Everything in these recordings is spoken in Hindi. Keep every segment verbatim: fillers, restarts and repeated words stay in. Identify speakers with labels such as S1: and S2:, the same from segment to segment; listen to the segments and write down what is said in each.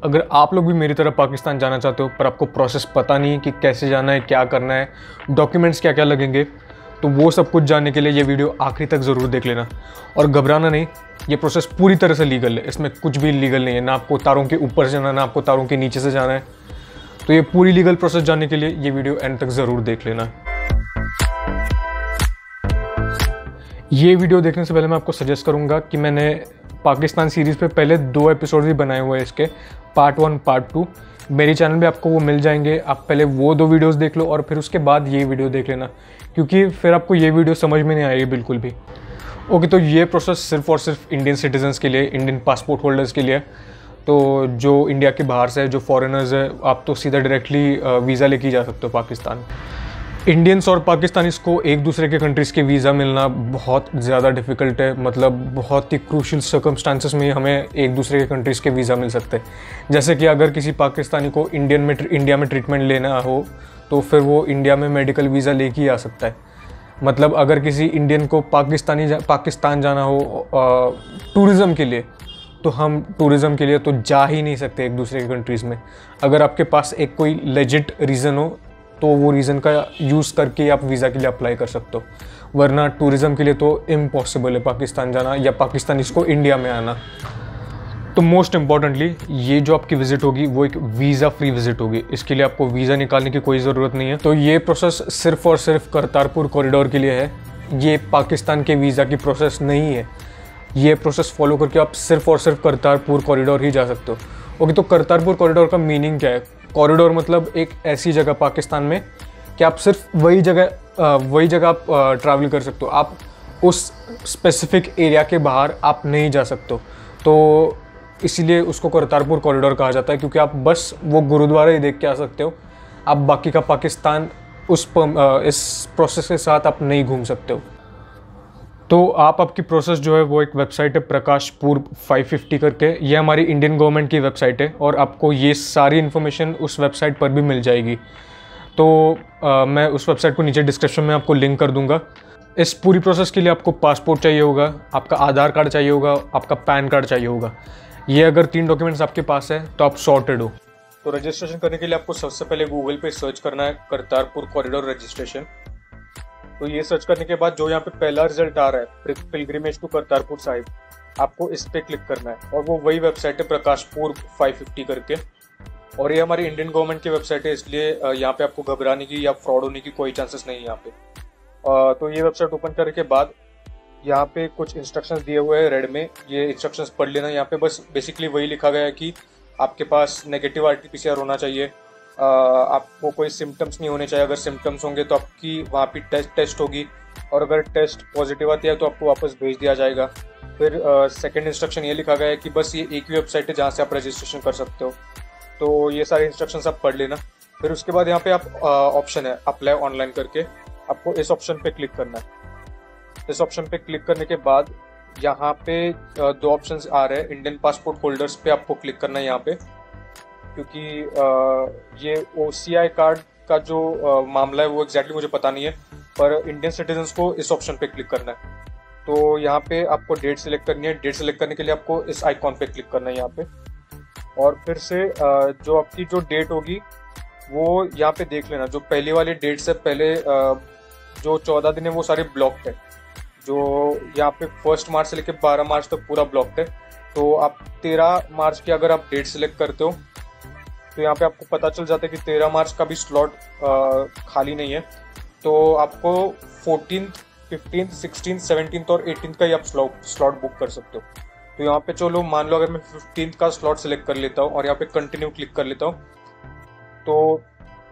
S1: अगर आप लोग भी मेरी तरह पाकिस्तान जाना चाहते हो पर आपको प्रोसेस पता नहीं कि कैसे जाना है, क्या करना है, डॉक्यूमेंट्स क्या क्या लगेंगे, तो वो सब कुछ जानने के लिए ये वीडियो आखिरी तक ज़रूर देख लेना। और घबराना नहीं, ये प्रोसेस पूरी तरह से लीगल है, इसमें कुछ भी लीगल नहीं है। ना आपको तारों के ऊपर से जाना, ना आपको तारों के नीचे से जाना है। तो ये पूरी लीगल प्रोसेस जानने के लिए ये वीडियो एंड तक ज़रूर देख लेना। ये वीडियो देखने से पहले मैं आपको सजेस्ट करूँगा कि मैंने पाकिस्तान सीरीज़ पे पहले दो एपिसोड भी बनाए हुए हैं, इसके पार्ट वन पार्ट टू मेरी चैनल पे आपको वो मिल जाएंगे। आप पहले वो दो वीडियोस देख लो और फिर उसके बाद ये वीडियो देख लेना, क्योंकि फिर आपको ये वीडियो समझ में नहीं आएगी बिल्कुल भी। ओके, तो ये प्रोसेस सिर्फ और सिर्फ इंडियन सिटीजन्स के लिए, इंडियन पासपोर्ट होल्डर्स के लिए। तो जो इंडिया के बाहर से है, जो फॉरेनर्स है, आप तो सीधा डायरेक्टली वीज़ा लेके जा सकते हो पाकिस्तान। इंडियंस और पाकिस्तानीज़ को एक दूसरे के कंट्रीज़ के वीज़ा मिलना बहुत ज़्यादा डिफ़िकल्ट है, मतलब बहुत ही क्रूशल सर्कमस्टांसेस में हमें एक दूसरे के कंट्रीज़ के वीज़ा मिल सकते हैं। जैसे कि अगर किसी पाकिस्तानी को इंडियन में इंडिया में ट्रीटमेंट लेना हो तो फिर वो इंडिया में मेडिकल वीज़ा लेके ही आ सकता है। मतलब अगर किसी इंडियन को पाकिस्तानी जा, पाकिस्तान जाना हो टूरिज़म के लिए, तो हम टूरिज़म के लिए तो जा ही नहीं सकते एक दूसरे के कंट्रीज़ में। अगर आपके पास एक कोई लेजिट रीज़न हो तो वो रीज़न का यूज़ करके आप वीज़ा के लिए अप्लाई कर सकते हो, वरना टूरिज़म के लिए तो इम्पॉसिबल है पाकिस्तान जाना या पाकिस्तानीज़ को इंडिया में आना। तो मोस्ट इम्पॉर्टेंटली ये जो आपकी विज़िट होगी वो एक वीज़ा फ्री विज़िट होगी, इसके लिए आपको वीज़ा निकालने की कोई ज़रूरत नहीं है। तो ये प्रोसेस सिर्फ और सिर्फ करतारपुर कॉरिडोर के लिए है, ये पाकिस्तान के वीज़ा की प्रोसेस नहीं है। ये प्रोसेस फॉलो करके आप सिर्फ और सिर्फ करतारपुर कॉरिडोर ही जा सकते हो। ओके, तो करतारपुर कॉरिडोर का मीनिंग क्या है? कॉरिडोर मतलब एक ऐसी जगह पाकिस्तान में कि आप सिर्फ वही जगह वही जगह आप ट्रैवल कर सकते हो, आप उस स्पेसिफिक एरिया के बाहर आप नहीं जा सकते हो। तो इसीलिए उसको करतारपुर कॉरिडोर कहा जाता है, क्योंकि आप बस वो गुरुद्वारा ही देख के आ सकते हो, आप बाकी का पाकिस्तान उस इस प्रोसेस के साथ आप नहीं घूम सकते हो। तो आप आपकी प्रोसेस जो है वो एक वेबसाइट है प्रकाश पूर्व फाइव फिफ्टी करके, ये हमारी इंडियन गवर्नमेंट की वेबसाइट है और आपको ये सारी इन्फॉर्मेशन उस वेबसाइट पर भी मिल जाएगी। तो आ, मैं उस वेबसाइट को नीचे डिस्क्रिप्शन में आपको लिंक कर दूंगा। इस पूरी प्रोसेस के लिए आपको पासपोर्ट चाहिए होगा, आपका आधार कार्ड चाहिए होगा, आपका पैन कार्ड चाहिए होगा। ये अगर तीन डॉक्यूमेंट्स आपके पास है तो आप सॉर्टेड हो। तो रजिस्ट्रेशन करने के लिए आपको सबसे पहले गूगल पे सर्च करना है करतारपुर कॉरिडोर रजिस्ट्रेशन। तो ये सर्च करने के बाद जो यहाँ पे पहला रिजल्ट आ रहा है पिलग्रिमेज टू करतारपुर साहिब, आपको इस पे क्लिक करना है और वो वही वेबसाइट है प्रकाश पूर्व फाइव फिफ्टी करके। और ये हमारी इंडियन गवर्नमेंट की वेबसाइट है, इसलिए यहाँ पे आपको घबराने की या फ्रॉड होने की कोई चांसेस नहीं है यहाँ पे। तो ये वेबसाइट ओपन करने के बाद यहाँ पे कुछ इंस्ट्रक्शंस दिए हुए हैं रेड में, ये इंस्ट्रक्शंस पढ़ लेना। यहाँ पे बस बेसिकली वही लिखा गया है कि आपके पास negative R T P C R होना चाहिए, Uh, आपको कोई सिम्टम्स नहीं होने चाहिए। अगर सिम्टम्स होंगे तो आपकी वहाँ पे टेस्ट टेस्ट होगी और अगर टेस्ट पॉजिटिव आती है तो आपको वापस भेज दिया जाएगा। फिर सेकंड uh, इंस्ट्रक्शन ये लिखा गया है कि बस ये एक ही वेबसाइट है जहाँ से आप रजिस्ट्रेशन कर सकते हो। तो ये सारे इंस्ट्रक्शंस आप पढ़ लेना। फिर उसके बाद यहाँ पे आप ऑप्शन uh, है अप्लाई ऑनलाइन करके, आपको इस ऑप्शन पे क्लिक करना है। इस ऑप्शन पे क्लिक करने के बाद यहाँ पे uh, दो ऑप्शन आ रहे हैं। इंडियन पासपोर्ट होल्डर्स पे आपको क्लिक करना है यहाँ पे, क्योंकि आ, ये ओ सी आई कार्ड का जो आ, मामला है वो एग्जैक्टली मुझे पता नहीं है, पर इंडियन सिटीजन्स को इस ऑप्शन पे क्लिक करना है। तो यहाँ पे आपको डेट सेलेक्ट करनी है। डेट सेलेक्ट करने के लिए आपको इस आइकॉन पे क्लिक करना है यहाँ पे, और फिर से आ, जो आपकी जो डेट होगी वो यहाँ पे देख लेना। जो पहली वाली डेट से पहले आ, जो चौदह दिन है वो सारे ब्लॉक्ड है। जो यहाँ पे फर्स्ट मार्च से लेकर बारह मार्च तक पूरा ब्लॉक्ड है। तो आप तेरह मार्च की अगर आप डेट सेलेक्ट करते हो तो यहाँ पे आपको पता चल जाता है कि तेरह मार्च का भी स्लॉट खाली नहीं है। तो आपको फोर्टीन्थ, फिफ्टींथ, सिक्सटींथ, सेवनटींथ और एटीन्थ का ही आप स्लॉट बुक कर सकते हो। तो यहाँ पे चलो मान लो अगर मैं फिफ्टींथ का स्लॉट सेलेक्ट कर लेता हूँ और यहाँ पे कंटिन्यू क्लिक कर लेता हूँ, तो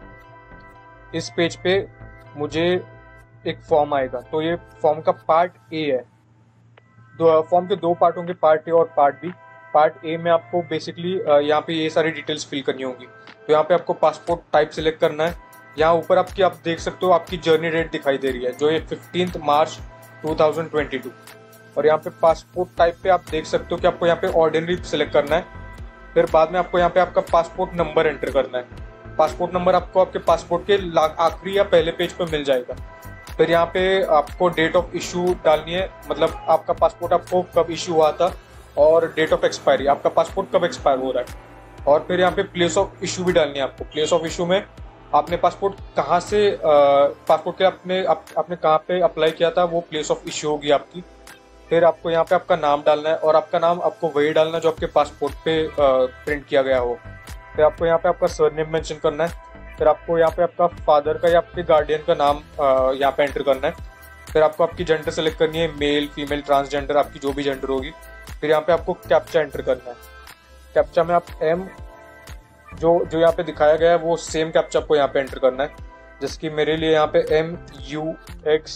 S1: इस पेज पे मुझे एक फॉर्म आएगा। तो ये फॉर्म का पार्ट ए है। दो फॉर्म के दो पार्ट होंगे, पार्ट ए और पार्ट बी। पार्ट ए में आपको बेसिकली यहाँ पे ये सारी डिटेल्स फिल करनी होगी। तो यहाँ पे आपको पासपोर्ट टाइप सेलेक्ट करना है। यहाँ ऊपर आपकी आप देख सकते हो आपकी जर्नी डेट दिखाई दे रही है, जो ये fifteenth March two thousand twenty two. और यहाँ पे पासपोर्ट टाइप पे आप देख सकते हो कि आपको यहाँ पे ऑर्डिनरी सेलेक्ट करना है। फिर बाद में आपको यहाँ पे आपका पासपोर्ट नंबर एंटर करना है। पासपोर्ट नंबर आपको आपके पासपोर्ट के आखिरी या पहले पेज पर मिल जाएगा। फिर यहाँ पे आपको डेट ऑफ इशू डालनी है, मतलब आपका पासपोर्ट आपको कब इशू हुआ था और डेट ऑफ एक्सपायरी, आपका पासपोर्ट कब एक्सपायर हो रहा है। और फिर यहाँ पे प्लेस ऑफ इशू भी डालनी है आपको। प्लेस ऑफ इशू में आपने पासपोर्ट कहाँ से पासपोर्ट के आपने आप, आपने कहाँ पे अप्लाई किया था, वो प्लेस ऑफ इशू होगी आपकी। फिर आपको यहाँ पे आपका नाम डालना है, और आपका नाम आपको वही डालना है जो आपके पासपोर्ट पे प्रिंट किया गया हो। फिर आपको यहाँ पे आपका सरनेम मेंशन करना है। फिर आपको यहाँ पे आपका फादर का या आपके गार्डियन का नाम यहाँ पे एंटर करना है। फिर आपको आपकी जेंडर सेलेक्ट करनी है, मेल फीमेल ट्रांसजेंडर, आपकी जो भी जेंडर होगी। फिर यहाँ पे आपको कैप्चा एंटर करना है। कैप्चा में आप एम जो जो यहाँ पे दिखाया गया है वो सेम कैप्चा आपको यहाँ पे एंटर करना है। जैसे कि मेरे लिए यहाँ पे M U X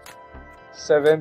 S1: seven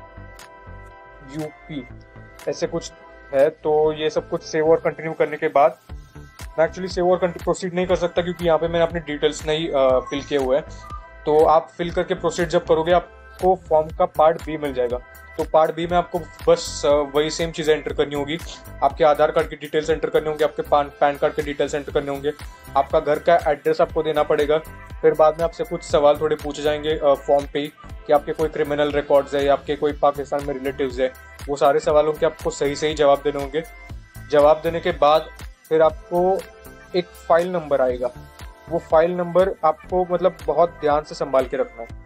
S1: U P ऐसे कुछ है। तो ये सब कुछ सेव और कंटिन्यू करने के बाद मैं एक्चुअली सेव और प्रोसीड नहीं कर सकता, क्योंकि यहाँ पे मैंने अपने डिटेल्स नहीं फिल किए हुए हैं। तो आप फिल करके प्रोसीड जब करोगे आपको फॉर्म का पार्ट बी मिल जाएगा। तो पार्ट बी में आपको बस वही सेम चीज़ें एंटर करनी होगी। आपके आधार कार्ड की डिटेल्स एंटर करने होंगे, आपके पैन पैन कार्ड के डिटेल्स एंटर करने होंगे, आपका घर का एड्रेस आपको देना पड़ेगा। फिर बाद में आपसे कुछ सवाल थोड़े पूछे जाएंगे फॉर्म पे ही, कि आपके कोई क्रिमिनल रिकॉर्ड्स है या आपके कोई पाकिस्तान में रिलेटिव्स है। वो सारे सवालों के आपको सही सही जवाब देने होंगे। जवाब देने के बाद फिर आपको एक फाइल नंबर आएगा। वो फाइल नंबर आपको मतलब बहुत ध्यान से संभाल के रखना है।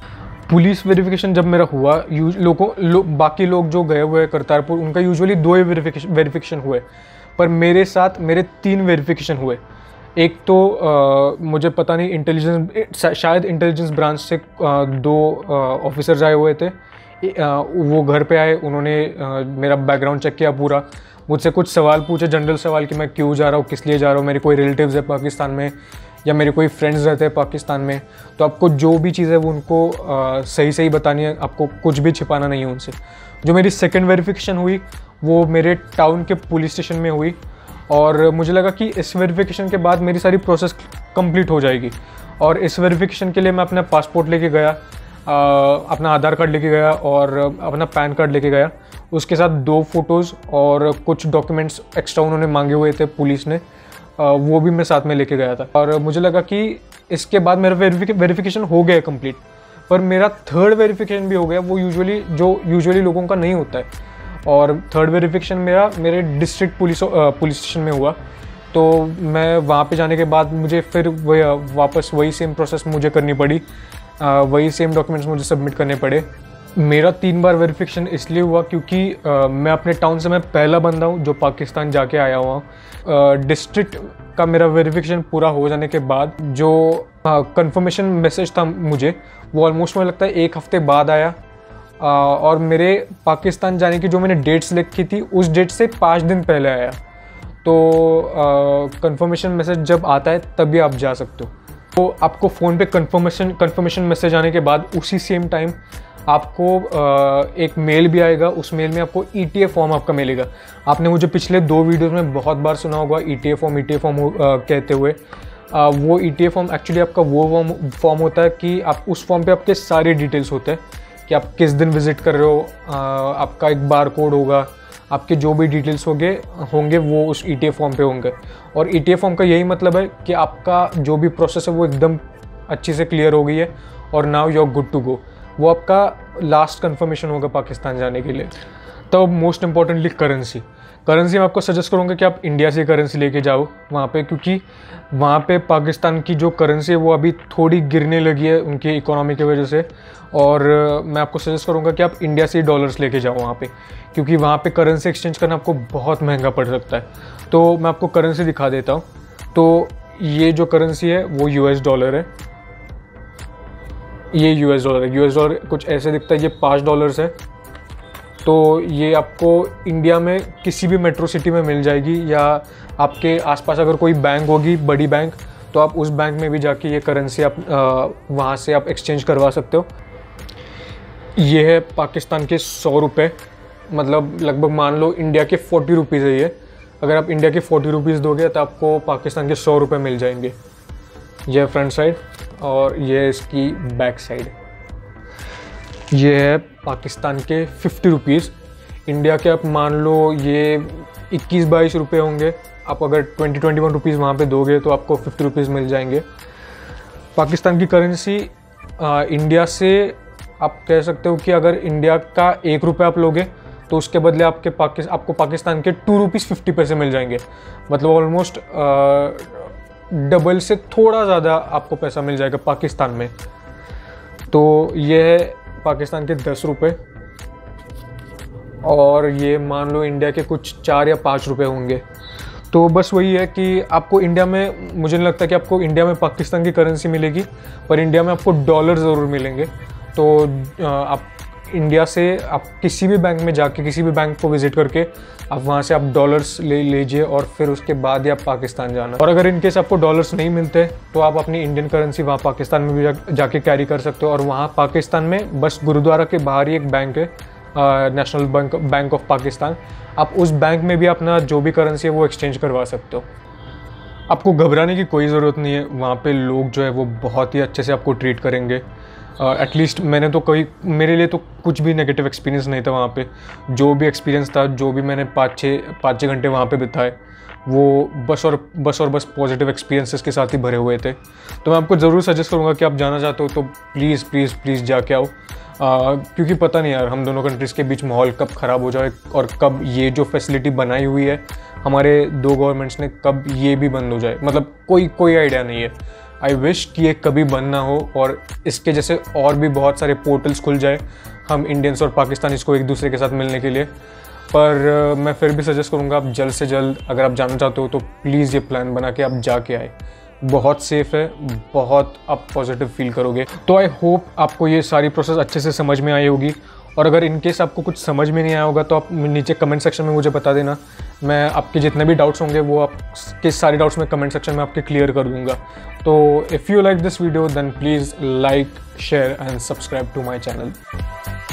S1: पुलिस वेरिफिकेशन जब मेरा हुआ, लोगों लो, बाकी लोग जो गए हुए करतारपुर उनका यूजुअली दो ही वेरिफिकेशन वेरिफिकेशन हुए, पर मेरे साथ मेरे तीन वेरिफिकेशन हुए। एक तो आ, मुझे पता नहीं इंटेलिजेंस शायद इंटेलिजेंस ब्रांच से आ, दो ऑफिसर्स आए हुए थे। आ, वो घर पे आए, उन्होंने आ, मेरा बैकग्राउंड चेक किया पूरा, मुझसे कुछ सवाल पूछे, जनरल सवाल कि मैं क्यों जा रहा हूँ, किस लिए जा रहा हूँ, मेरे कोई रिलेटिव्स है पाकिस्तान में या मेरे कोई फ्रेंड्स रहते हैं पाकिस्तान में। तो आपको जो भी चीज़ है वो उनको आ, सही सही बतानी है, आपको कुछ भी छिपाना नहीं है उनसे। जो मेरी सेकंड वेरिफिकेशन हुई वो मेरे टाउन के पुलिस स्टेशन में हुई, और मुझे लगा कि इस वेरिफिकेशन के बाद मेरी सारी प्रोसेस कंप्लीट हो जाएगी। और इस वेरिफिकेशन के लिए मैं अपना पासपोर्ट लेके गया, आ, अपना आधार कार्ड लेके गया और अपना पैन कार्ड लेके गया। उसके साथ दो फोटोज़ और कुछ डॉक्यूमेंट्स एक्स्ट्रा उन्होंने मांगे हुए थे पुलिस ने, आ, वो भी मैं साथ में लेके गया था। और मुझे लगा कि इसके बाद मेरा वेरिफिकेशन हो गया कंप्लीट। पर मेरा थर्ड वेरिफिकेशन भी हो गया, वो यूजुअली जो यूजुअली लोगों का नहीं होता है। और थर्ड वेरिफिकेशन मेरा मेरे डिस्ट्रिक्ट पुलिस पुलिस स्टेशन में हुआ। तो मैं वहाँ पे जाने के बाद मुझे फिर वही वापस वही सेम प्रोसेस मुझे करनी पड़ी, आ, वही सेम डॉक्यूमेंट्स मुझे सबमिट करने पड़े। मेरा तीन बार वेरिफिकेशन इसलिए हुआ क्योंकि आ, मैं अपने टाउन से मैं पहला बंदा हूँ जो पाकिस्तान जाके आया हुआ हूँ। डिस्ट्रिक्ट का मेरा वेरिफिकेशन पूरा हो जाने के बाद जो कंफर्मेशन मैसेज था मुझे, वो ऑलमोस्ट मुझे लगता है एक हफ्ते बाद आया। आ, और मेरे पाकिस्तान जाने की जो मैंने डेट सेलेक्ट की थी उस डेट से पाँच दिन पहले आया। तो कंफर्मेशन मैसेज जब आता है तभी आप जा सकते हो। तो आपको फ़ोन पे कंफर्मेशन कंफर्मेशन मैसेज आने के बाद उसी सेम टाइम आपको आ, एक मेल भी आएगा। उस मेल में आपको ई टी ए फॉर्म आपका मिलेगा। आपने मुझे पिछले दो वीडियोस में बहुत बार सुना होगा E T A form E T A form कहते हुए। आ, वो E T A form actually आपका वो फॉर्म फॉर्म होता है कि आप उस फॉर्म पे आपके सारे डिटेल्स होते हैं कि आप किस दिन विज़िट कर रहे हो, आ, आपका एक बार कोड होगा, आपके जो भी डिटेल्स होंगे होंगे वो उस ई टी ए फॉर्म पे होंगे। और ई टी ए फॉर्म का यही मतलब है कि आपका जो भी प्रोसेस है वो एकदम अच्छे से क्लियर हो गई है और now you are good to go. वो आपका लास्ट कंफर्मेशन होगा पाकिस्तान जाने के लिए। तो मोस्ट इम्पॉर्टेंटली करेंसी करेंसी मैं आपको सजेस्ट करूँगा कि आप इंडिया से करेंसी लेके जाओ वहाँ पे, क्योंकि वहाँ पे पाकिस्तान की जो करेंसी है वो अभी थोड़ी गिरने लगी है उनकी इकोनॉमी की वजह से। और मैं आपको सजेस्ट करूँगा कि आप इंडिया से डॉलर्स लेके जाओ वहाँ पे, क्योंकि वहाँ पे करेंसी एक्सचेंज करना आपको बहुत महंगा पड़ सकता है। तो मैं आपको करेंसी दिखा देता हूँ। तो ये जो करेंसी है वो यू एस डॉलर है, ये यू एस डॉलर है। यू एस डॉलर कुछ ऐसे दिखता है, ये पाँच डॉलर्स है। तो ये आपको इंडिया में किसी भी मेट्रो सिटी में मिल जाएगी, या आपके आसपास अगर कोई बैंक होगी बड़ी बैंक, तो आप उस बैंक में भी जाके ये करेंसी आप वहाँ से आप एक्सचेंज करवा सकते हो। ये है पाकिस्तान के सौ रुपये, मतलब लगभग मान लो इंडिया के फोर्टी रुपीज़ है ये। अगर आप इंडिया के फोर्टी रुपीज़ दोगे तो आपको पाकिस्तान के सौ रुपये मिल जाएंगे। ये फ्रंट साइड और ये इसकी बैक साइड। ये है पाकिस्तान के फिफ्टी रुपीज़। इंडिया के आप मान लो ये इक्कीस बाईस रुपये होंगे। आप अगर ट्वेंटी ट्वेंटी वन रुपीज़ वहाँ पर दोगे तो आपको फिफ्टी रुपीज़ मिल जाएंगे। पाकिस्तान की करेंसी इंडिया से आप कह सकते हो कि अगर इंडिया का एक रुपये आप लोगे तो उसके बदले आपके पाकिस आपको पाकिस्तान के टू रुपीज़ फिफ्टी पैसे मिल जाएंगे। मतलब ऑलमोस्ट डबल से थोड़ा ज़्यादा आपको पैसा मिल जाएगा पाकिस्तान में। तो ये है पाकिस्तान के दस रुपये और ये मान लो इंडिया के कुछ चार या पाँच रुपये होंगे। तो बस वही है कि आपको इंडिया में, मुझे नहीं लगता कि आपको इंडिया में पाकिस्तान की करेंसी मिलेगी, पर इंडिया में आपको डॉलर ज़रूर मिलेंगे। तो आप इंडिया से आप किसी भी बैंक में जाके, किसी भी बैंक को विज़िट करके आप वहाँ से आप डॉलर्स ले लीजिए और फिर उसके बाद ही आप पाकिस्तान जाना। और अगर इनकेस आपको डॉलर्स नहीं मिलते तो आप अपनी इंडियन करेंसी वहाँ पाकिस्तान में भी जा, जाके कैरी कर सकते हो। और वहाँ पाकिस्तान में बस गुरुद्वारा के बाहर ही एक बैंक है, national bank bank of Pakistan. आप उस बैंक में भी अपना जो भी करेंसी है वो एक्सचेंज करवा सकते हो। आपको घबराने की कोई ज़रूरत नहीं है, वहाँ पे लोग जो है वो बहुत ही अच्छे से आपको ट्रीट करेंगे। एटलीस्ट uh, मैंने तो कोई, मेरे लिए तो कुछ भी नेगेटिव एक्सपीरियंस नहीं था वहाँ पे। जो भी एक्सपीरियंस था, जो भी मैंने पाँच छः पाँच छः घंटे वहाँ पे बिताए, वो बस और बस और बस पॉजिटिव एक्सपीरियंसेस के साथ ही भरे हुए थे। तो मैं आपको ज़रूर सजेस्ट करूँगा कि आप जाना चाहते हो तो प्लीज़ प्लीज़ प्लीज़ जाके आओ। Uh, क्योंकि पता नहीं यार, हम दोनों कंट्रीज़ के बीच माहौल कब ख़राब हो जाए और कब ये जो फैसिलिटी बनाई हुई है हमारे दो गवर्नमेंट्स ने, कब ये भी बंद हो जाए, मतलब कोई कोई आइडिया नहीं है। आई विश कि ये कभी बंद ना हो और इसके जैसे और भी बहुत सारे पोर्टल्स खुल जाए हम इंडियंस और पाकिस्तानीज को एक दूसरे के साथ मिलने के लिए। पर uh, मैं फिर भी सजेस्ट करूँगा आप जल्द से जल्द अगर आप जाना चाहते हो तो प्लीज़ ये प्लान बना के आप जाके आए। बहुत सेफ़ है, बहुत आप पॉजिटिव फील करोगे। तो आई होप आपको ये सारी प्रोसेस अच्छे से समझ में आई होगी। और अगर इन केस आपको कुछ समझ में नहीं आया होगा तो आप नीचे कमेंट सेक्शन में मुझे बता देना। मैं आपके जितने भी डाउट्स होंगे वो आपके सारे डाउट्स मैं कमेंट सेक्शन में आपके क्लियर कर दूंगा। तो if you like this video then please like, share and subscribe to my channel.